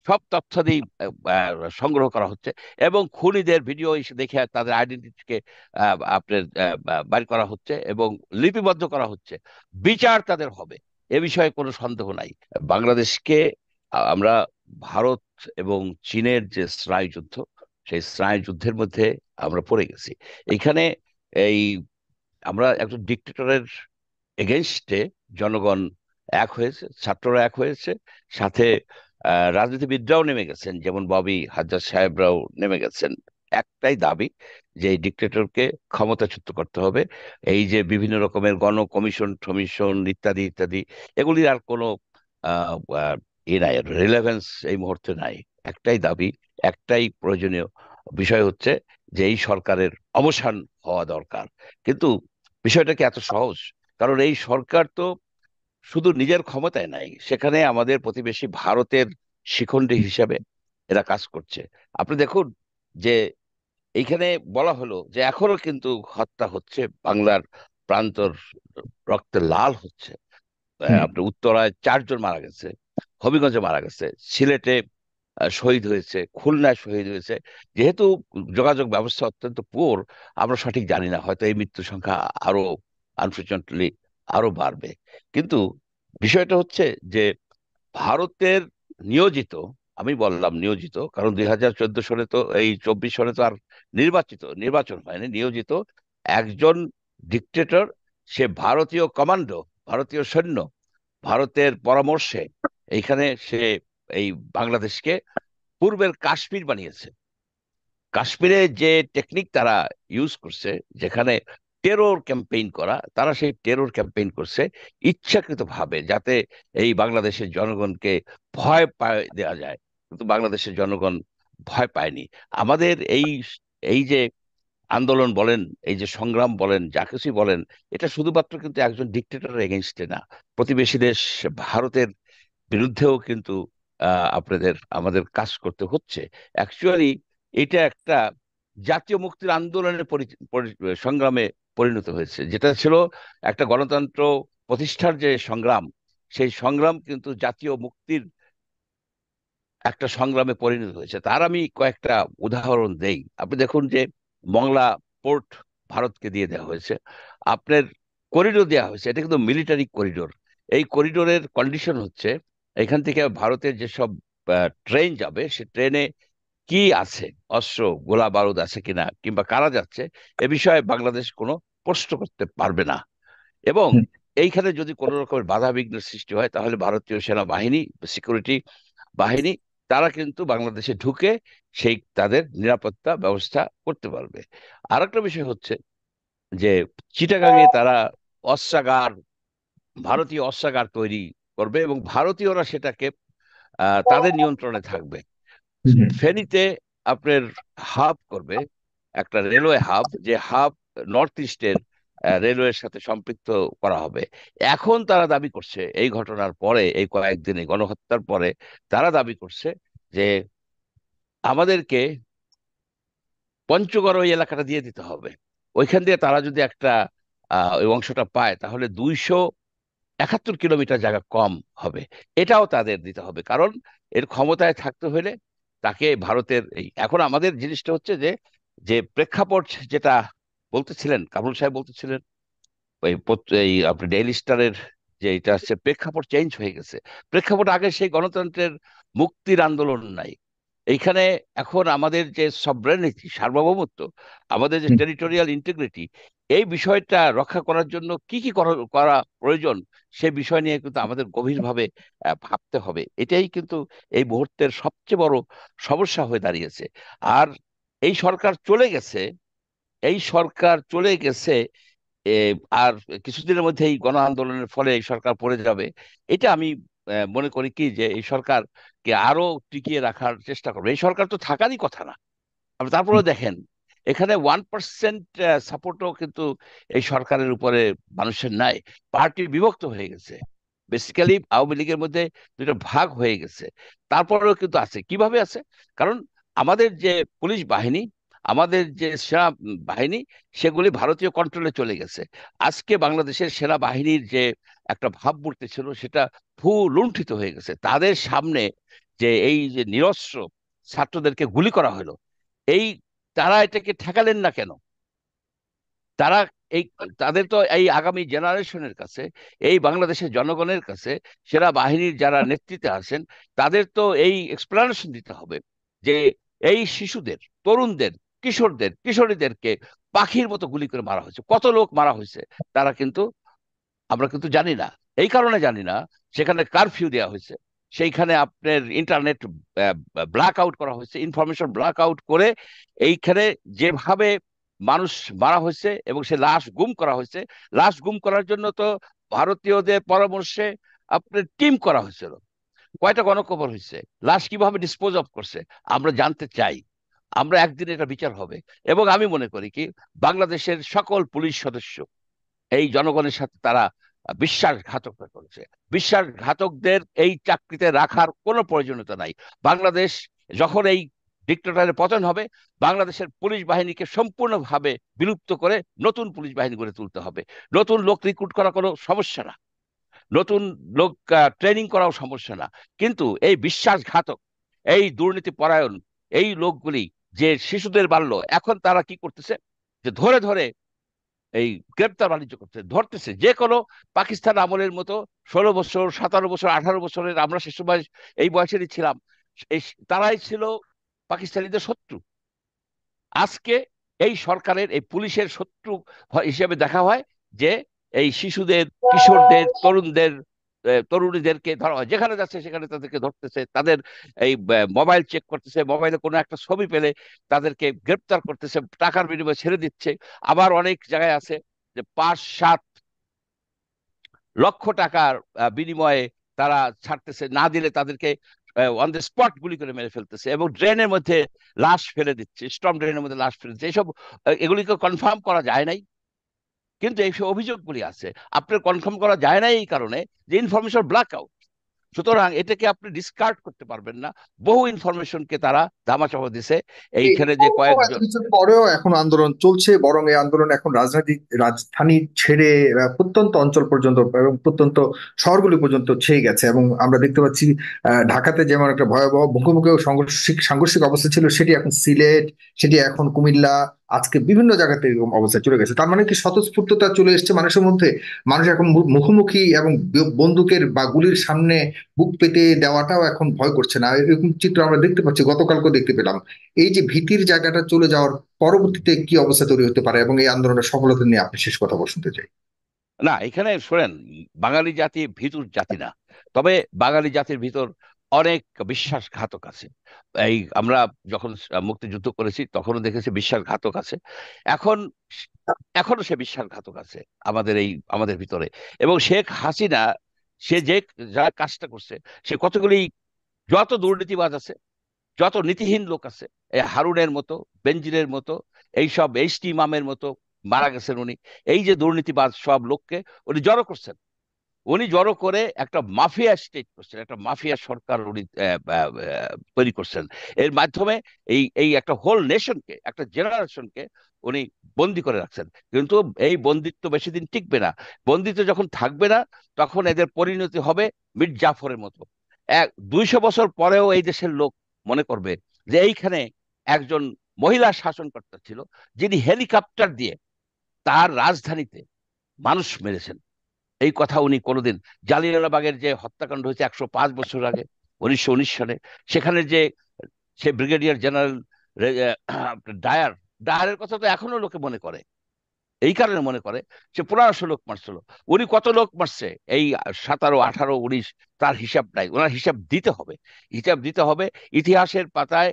সব তথ্যাদি সংগ্রহ করা হচ্ছে, এবং খুনিদের ভিডিও এসে দেখে তাদের আইডেন্টিটিকে আপনার বাইর করা হচ্ছে এবং লিপিবদ্ধ করা হচ্ছে। বিচার তাদের হবে, এ বিষয়ে কোনো সন্দেহ নাই। বাংলাদেশকে আমরা ভারত এবং চীনের যে স্নায়ুযুদ্ধ, সেই স্নায়ুযুদ্ধের মধ্যে আমরা পড়ে গেছি। এইখানে এই আমরা একজন ডিক্টেটরের এগেনস্টে জনগণ এক হয়েছে, ছাত্ররা এক হয়েছে, সাথে রাজনীতিবিদরাও নেমে গেছেন, যেমন ববি হাজ্জাজ সাহেবরাও নেমে গেছেন। একটাই দাবি, যে এই ডিক্টেটরকে ক্ষমতাচ্যুত করতে হবে। এই যে বিভিন্ন রকমের গণ কমিশন টমিশন ইত্যাদি ইত্যাদি, এগুলির আর কোনো আহ, আহ, নাই, রিলেভেন্স এই মুহূর্তে নাই। একটাই দাবি, একটাই প্রয়োজনীয় বিষয় হচ্ছে যে এই সরকারের অবসান হওয়া দরকার। কিন্তু বিষয়টা কি এত সহজ? কারণ এই সরকার তো শুধু নিজের ক্ষমতায় নাই, সেখানে আমাদের প্রতিবেশী ভারতের শিখণ্ডী হিসাবে এরা কাজ করছে। আপনি দেখুন যে এইখানে বলা হলো যে এখনো কিন্তু হত্যা হচ্ছে, বাংলার প্রান্তর রক্তে লাল হচ্ছে। হুম। আপনার উত্তরায় 4 জন মারা গেছে, হবিগঞ্জে মারা গেছে, সিলেটে শহীদ হয়েছে, খুলনায় শহীদ হয়েছে। যেহেতু যোগাযোগ ব্যবস্থা অত্যন্ত পুয়ার, আমরা সঠিক জানি না, হয়তো এই মৃত্যু সংখ্যা আরো আনফর্চুনেটলি আরো বাড়বে। কিন্তু বিষয়টা হচ্ছে যে ভারতের নিয়োজিত, আমি বললাম নিয়োজিত কারণ 2014 সালে তো, এই 24 সালে তো আর নির্বাচন হয়নি, নিয়োজিত একজন ডিক্টেটর, সে ভারতীয় কমান্ডো, ভারতীয় সৈন্য, ভারতের পরামর্শে এইখানে সে এই বাংলাদেশকে পূর্বের কাশ্মীর বানিয়েছে। কাশ্মীরে যে টেকনিক তারা ইউজ করছে, যেখানে টেরর ক্যাম্পেইন করা, তারা সেই টেরর ক্যাম্পেইন করছে ইচ্ছাকৃতভাবে, যাতে এই বাংলাদেশের জনগণকে ভয় পায় দেওয়া যায়। কিন্তু বাংলাদেশের জনগণ ভয় পায়নি। আমাদের এই যে আন্দোলন বলেন, এই যে সংগ্রাম বলেন, যা কিছুই বলেন, এটা শুধুমাত্র কিন্তু একজন ডিক্টেটরের এগেনস্টে না, প্রতিবেশী দেশ ভারতের বিরুদ্ধেও কিন্তু আমাদের কাজ করতে হচ্ছে। অ্যাকচুয়ালি এটা একটা জাতীয় মুক্তির আন্দোলনের সংগ্রামে পরিণত হয়েছে, যেটা ছিল একটা গণতন্ত্র প্রতিষ্ঠার যে সংগ্রাম, সেই সংগ্রাম কিন্তু জাতীয় মুক্তির একটা সংগ্রামে পরিণত হয়েছে। তার আমি কয়েকটা উদাহরণ দেই। আপনি দেখুন যে মংলা পোর্ট ভারতকে দিয়ে দেওয়া হয়েছে, আপনার করিডোর দেওয়া হয়েছে, এটা কিন্তু মিলিটারি করিডোর। এই করিডোরের কন্ডিশন হচ্ছে, এখান থেকে ভারতের যেসব ট্রেন যাবে, সে ট্রেনে কি আছে, অস্ত্র গোলা বারুদ আছে কিনা, কিংবা কারা যাচ্ছে, এ বিষয়ে বাংলাদেশ কোনো প্রশ্ন করতে পারবে না। এবং হুম। এইখানে যদি কোনো রকমের বাধা বিঘ্নের সৃষ্টি হয়, তাহলে ভারতীয় সেনাবাহিনী, সিকিউরিটি বাহিনী, তারা কিন্তু বাংলাদেশে ঢুকে সেই তাদের নিরাপত্তা ব্যবস্থা করতে পারবে। আর একটা বিষয় হচ্ছে যে চিটাগাঙে তারা অস্ত্রাগার, ভারতীয় অস্ত্রাগার তৈরি করবে, এবং ভারতীয়রা সেটাকে তাদের নিয়ন্ত্রণে থাকবে। হুম। ফেনীতে আপনার হাব করবে, একটা রেলওয়ে হাব, যে হাব নর্থ ইস্টের রেলওয়ের সাথে সম্পৃক্ত করা হবে। এখন তারা দাবি করছে, এই ঘটনার পরে, এই কয়েকদিনে গণহত্যার পরে, তারা দাবি করছে যে আমাদেরকে পঞ্চগড় ওই এলাকাটা দিয়ে দিতে হবে। ওইখান দিয়ে তারা যদি একটা ওই অংশটা পায়, তাহলে 271 কিলোমিটার জায়গা কম হবে। এটাও তাদের দিতে হবে, কারণ এর ক্ষমতায় থাকতে হলে তাকে ভারতের এখন আমাদের জিনিসটা হচ্ছে যে যে প্রেক্ষাপট, যেটা বলতেছিলেন কামরুল সাহেব বলতেছিলেন, এই আপনি ডেইলি স্টারের যে এটা হচ্ছে, প্রেক্ষাপট চেঞ্জ হয়ে গেছে। প্রেক্ষাপট আগে সেই গণতন্ত্রের মুক্তির আন্দোলন নাই। এইখানে এখন আমাদের যে সভরেনিটি, সার্বভৌমত্ব, আমাদের যে হুম। টেরিটোরিয়াল ইন্টিগ্রিটি, এই বিষয়টা রক্ষা করার জন্য কি কি করা করা প্রয়োজন, সে বিষয় নিয়ে কিন্তু আমাদের গভীরভাবে ভাবতে হবে। এটাই কিন্তু এই মুহূর্তের সবচেয়ে বড় সমস্যা হয়ে দাঁড়িয়েছে। আর এই সরকার চলে গেছে, এই সরকার চলে গেছে, এ, আর কিছুদিনের মধ্যে এই গণ আন্দোলনের ফলে এই সরকার পড়ে যাবে। এটা আমি মনে করি কি, যে এই সরকারকে আরো টিকিয়ে রাখার চেষ্টা করবে। এই সরকার তো থাকারই কথা না। আপনি তারপরে দেখেন, এখানে 1% সাপোর্টও কিন্তু এই সরকারের উপরে মানুষের নাই। পার্টি বিভক্ত হয়ে গেছে, বেসিক্যালি আওয়ামী লীগের মধ্যে দুটো ভাগ হয়ে গেছে। তারপরেও কিন্তু আছে, কিভাবে আছে? কারণ আমাদের যে পুলিশ বাহিনী, আমাদের যে সেনা বাহিনী, সেগুলি ভারতীয় কন্ট্রোলে চলে গেছে। আজকে বাংলাদেশের সেনাবাহিনীর যে একটা ভাবমূর্তি ছিল, সেটা লুণ্ঠিত হয়ে গেছে তাদের সামনে। যে এই যে নিরস্ত্র ছাত্রদেরকে গুলি করা হলো, এই তারা এটাকে ঠেকালেন না কেন? তারা এই তাদের তো এই আগামী জেনারেশনের কাছে, এই বাংলাদেশের জনগণের কাছে, সেনা বাহিনীর যারা নেতৃত্বে আছেন, তাদের তো এই এক্সপ্লানেশন দিতে হবে যে এই শিশুদের, তরুণদের, কিশোরদের, কিশোরীদেরকে পাখির মতো গুলি করে মারা হয়েছে, কত লোক মারা হয়েছে, তারা কিন্তু, আমরা কিন্তু জানি না। এই কারণে জানি না, সেখানে কারফিউ দেওয়া হয়েছে, সেইখানে আপনার ইন্টারনেট ব্ল্যাক আউট করা হয়েছে, ইনফরমেশন ব্ল্যাক আউট করে এইখানে যেভাবে মানুষ মারা হয়েছে এবং সে লাশ গুম করা হয়েছে, লাশ গুম করার জন্য তো ভারতীয়দের পরামর্শে আপনার টিম করা হয়েছিল। কয়টা গণকবর হয়েছে, লাশ কিভাবে ডিসপোজ অফ করছে, আমরা জানতে চাই। আমরা একদিন এটা বিচার হবে। এবং আমি মনে করি কি, বাংলাদেশের সকল পুলিশ সদস্য এই জনগণের সাথে তারা বিশ্বাসঘাতকতা করেছে। বিশ্বাসঘাতকদের এই চাকরিতে রাখার কোনো প্রয়োজনীয়তা নাই। বাংলাদেশ যখন এই ডিক্টেটরের পতন হবে, বাংলাদেশের পুলিশ বাহিনীকে সম্পূর্ণভাবে বিলুপ্ত করে নতুন পুলিশ বাহিনী গড়ে তুলতে হবে। নতুন লোক রিক্রুট করা কোনো সমস্যা না, নতুন লোক ট্রেনিং করাও সমস্যা না। কিন্তু এই বিশ্বাসঘাতক, এই দুর্নীতি পরায়ণ এই লোকগুলি যে শিশুদের বাড়লো, এখন তারা কি করতেছে, যে ধরে ধরে এই গ্রেপ্তার বাণিজ্য করতে ধরতেছে, যে কোনো পাকিস্তান আমলের মতো। 16 বছর, 17 বছর, 18 বছরের আমরা সে সময় এই বয়সেরই ছিলাম, এই তারাই ছিল পাকিস্তানিদের শত্রু। আজকে এই সরকারের এই পুলিশের শত্রু হিসেবে দেখা হয় যে এই শিশুদের, কিশোরদের, তরুণদের, তরুণীদেরকে ধরা হয়, যেখানে যাচ্ছে সেখানে তাদেরকে ধরতেছে, তাদের এই মোবাইল চেক করতেছে, মোবাইলে কোনো একটা ছবি পেলে তাদেরকে গ্রেপ্তার করতেছে, টাকার বিনিময়ে ছেড়ে দিচ্ছে। আবার অনেক জায়গায় আছে যে 5-7 লক্ষ টাকার বিনিময়ে তারা ছাড়তেছে, না দিলে তাদেরকে অন দ্য স্পট গুলি করে মেরে ফেলতেছে, এবং ড্রেনের মধ্যে লাশ ফেলে দিচ্ছে, স্টর্ম ড্রেনের মধ্যে লাশ ফেলে দিচ্ছে। এইসব এগুলিকে কনফার্ম করা যায় নাই, কিন্তু এইসব অভিযোগগুলি আছে। আপনার কনফার্ম করা যায় না এই কারণে যে ইনফরমেশন ব্ল্যাক আউট। সুতরাং এটাকে আপনি ডিসকার্ড করতে পারবেন না। বহু ইনফরমেশনকে তারা ধামাচাপা দিছে। এইখানে যে এত কয়েকজন, কিছুর পরেও এখন আন্দোলন চলছে, বরং এই আন্দোলন এখন রাজধানী ছেড়ে প্রত্যন্ত অঞ্চল পর্যন্ত এবং প্রত্যন্ত শহরগুলি পর্যন্ত ছেয়ে গেছে। এবং আমরা দেখতে পাচ্ছি ঢাকাতে যেমন একটা ভয়াবহ মুখোমুখি ও সাংঘর্ষিক অবস্থা ছিল, সেটি এখন সিলেট, সেটি এখন কুমিল্লা, আজকে বিভিন্ন জায়গাতে এরকম অবস্থা চলে গেছে। তার মানে কি স্বতঃস্ফূর্ততা চলে এসেছে মানুষের মধ্যে? মানুষ এখন মুখোমুখি এবং বন্দুকের বা গুলির সামনে বুক পেতে দেওয়াটাও এখন ভয় করছে না, এরকম চিত্র আমরা দেখতে পাচ্ছি, গতকালকেও দেখতে পেলাম। এই যে ভীতির জায়গাটা চলে যাওয়ার পরবর্তীতে কি অবস্থা তৈরি হতে পারে, এবং এই আন্দোলনের সফলতা নিয়ে আপনি শেষ কথা শুনতে চাই। না এখানে শোনেন, বাঙালি জাতি ভীতুর জাতি না, তবে বাঙালি জাতির ভিতর অনেক বিশ্বাসঘাতক আছে। এই আমরা যখন মুক্তিযুদ্ধ করেছি তখনও দেখেছি বিশ্বাসঘাতক আছে। এখন, এখনো সে বিশ্বাসঘাতক আছে আমাদের ভিতরে। এবং শেখ হাসিনা, সে যে যা কাজটা করছে, সে কতগুলি, যত দুর্নীতিবাজ আছে, যত নীতিহীন লোক আছে, এই হারুনের মতো, বেনজিরের মতো, এইসব এইচটি ইমামের মতো মারা গেছেন উনি। এই যে দুর্নীতিবাজ সব লোককে উনি জড়ো করছেন, উনি জড়ো করে একটা মাফিয়া স্টেট করছেন, একটা মাফিয়া সরকার উনি তৈরি করছেন। এর মাধ্যমে এই এই একটা হোল নেশনকে, একটা জেনারেশনকে উনি বন্দি করে রাখছেন। কিন্তু এই বন্দিত্ব বেশি দিন টিকবে না। বন্দিত্ব যখন থাকবে না, তখন এদের পরিণতি হবে মীর জাফরের মতো। 200 বছর পরেও এই দেশের লোক মনে করবে যে এইখানে একজন মহিলা শাসনকর্তা ছিল, যিনি হেলিকপ্টার দিয়ে তার রাজধানীতে মানুষ মেরেছেন। এই কথা উনি কোনোদিন, জালিয়ানওয়ালাবাগের যে হত্যাকাণ্ড হয়েছে 105 বছর আগে, 1919 সালে, সেখানে যে সে ব্রিগেডিয়ার জেনারেল ডায়ার, ডায়ারের কথা তো এখনো লোকে মনে করে। এই কারণে মনে করে সে 1500 লোক মারছিল। উনি কত লোক মারছে এই 17, 18, 19, তার হিসাব নাই। ওনার হিসাব দিতে হবে, হিসাব দিতে হবে। ইতিহাসের পাতায়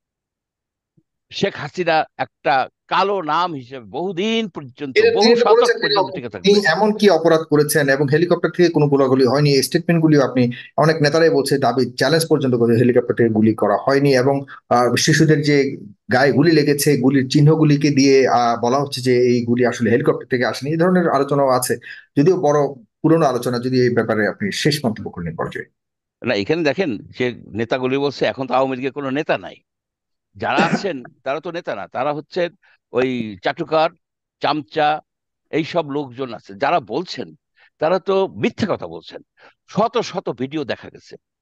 শেখ হাসিনা একটা কালো নাম হিসেবে বহুদিন পর্যন্ত, এটা বহু তিনি তো শতক বলেছেন তিনি পর্যন্ত টিকে তিনি থাকবে। এমন কি অপরাধ করেছেন, এবং হেলিকপ্টার থেকে কোনো গোলাগুলি হয়নি, এই স্টেটমেন্ট গুলিও আপনি, অনেক নেতারাই বলছে, দাবি চ্যালেঞ্জ পর্যন্ত করে হেলিকপ্টার থেকে গুলি করা হয়নি। এবং শিশুদের যে গায়ে গুলি লেগেছে, গুলির চিহ্নগুলিকে দিয়ে বলা হচ্ছে যে এই গুলি আসলে হেলিকপ্টার থেকে আসেনি। এই ধরনের আলোচনাও আছে, যদিও বড় পুরনো আলোচনা। যদি এই ব্যাপারে আপনি শেষ মন্তব্য করেন পর্যায়ে। না এখানে দেখেন, যে নেতাগুলি বলছে এখন তো আওয়ামী লীগের কোনো নেতা নাই, যারা আছেন তারা তো নেতা না, তারা হচ্ছেন ওই চাটুকার, চামচা, এই সব লোকজন আছে যারা বলছেন। তারা তো মিথ্যে কথা বলছেন। শত শত ভিডিও দেখা গেছে,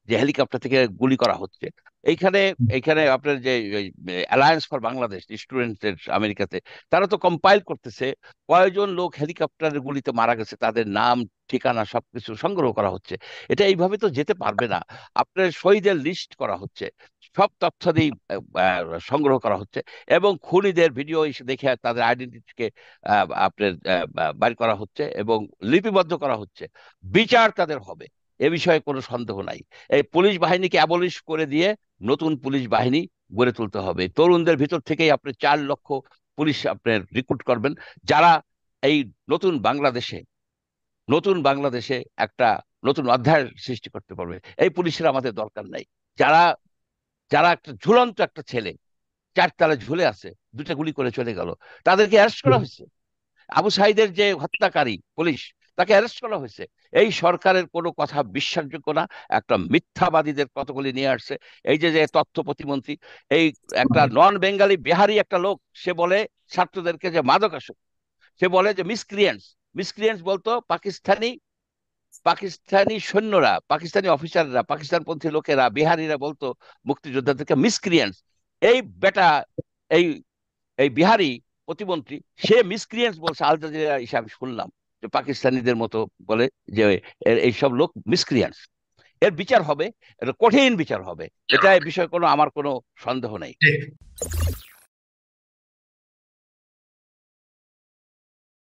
যে হেলিকপ্টার থেকে গুলি করা হচ্ছে। এইখানে এইখানে আপনার যে অ্যালায়েন্স ফর বাংলাদেশ স্টুডেন্টদের আমেরিকাতে, তারা তো কম্পাইল করতেছে কয়জন লোক হেলিকপ্টারের গুলিতে মারা গেছে, তাদের নাম ঠিকানা সবকিছু সংগ্রহ করা হচ্ছে। এটা এইভাবে তো যেতে পারবে না। আপনার শহীদের লিস্ট করা হচ্ছে, সব তথ্য দিয়ে সংগ্রহ করা হচ্ছে, এবং খুনিদের ভিডিও দেখে তাদের আইডেন্টিটিকে আপনার বাইর করা হচ্ছে এবং লিপিবদ্ধ করা হচ্ছে। বিচার তাদের হবে, এ বিষয়ে কোনো সন্দেহ নাই। এই পুলিশ বাহিনীকে অ্যাবলিশ করে দিয়ে নতুন পুলিশ বাহিনী গড়ে তুলতে হবে। তরুণদের ভিতর থেকেই আপনি 4 লক্ষ পুলিশ আপনার রিক্রুট করবেন, যারা এই নতুন বাংলাদেশে নতুন বাংলাদেশে একটা নতুন অধ্যায়ের সৃষ্টি করতে পারবে। এই পুলিশের আমাদের দরকার নাই, যারা যারা একটা ঝুলন্ত একটা ছেলে 4 তলায় ঝুলে আছে, 2টা গুলি করে চলে গেল, তাদেরকে অ্যারেস্ট করা হয়েছে। আবু সাইদের যে হত্যাকারী পুলিশ, তাকে অ্যারেস্ট করা হয়েছে। এই সরকারের কোনো কথা বিশ্বাসযোগ্য না, একটা মিথ্যাবাদীদের কতগুলি নিয়ে আসছে। এই যে যে তথ্য প্রতিমন্ত্রী, এই একটা নন বেঙ্গালি বিহারি একটা লোক, সে বলে ছাত্রদেরকে যে মাদকাসক্ত, সে বলে যে মিসক্রিয়েন্টস। মিসক্রিয়েন্টস বলতো পাকিস্তানি পাকিস্তানি সৈন্যরা, পাকিস্তানি অফিসাররা, পাকিস্তানপন্থী লোকেরা, বিহারিরা বলতো মুক্তিযোদ্ধাদেরকে মিসক্রিয়েন্টস। এই বেটা, এই এই বিহারি প্রতিমন্ত্রী, সে মিসক্রিয়েন্টস বলছে আল জাজিরা হিসাবে শুনলাম, যে পাকিস্তানিদের মতো বলে যে এইসব লোক মিসক্রিয়েন্টস। এর বিচার হবে, এর কঠিন বিচার হবে, এটা এই বিষয়ে কোনো আমার কোনো সন্দেহ নেই।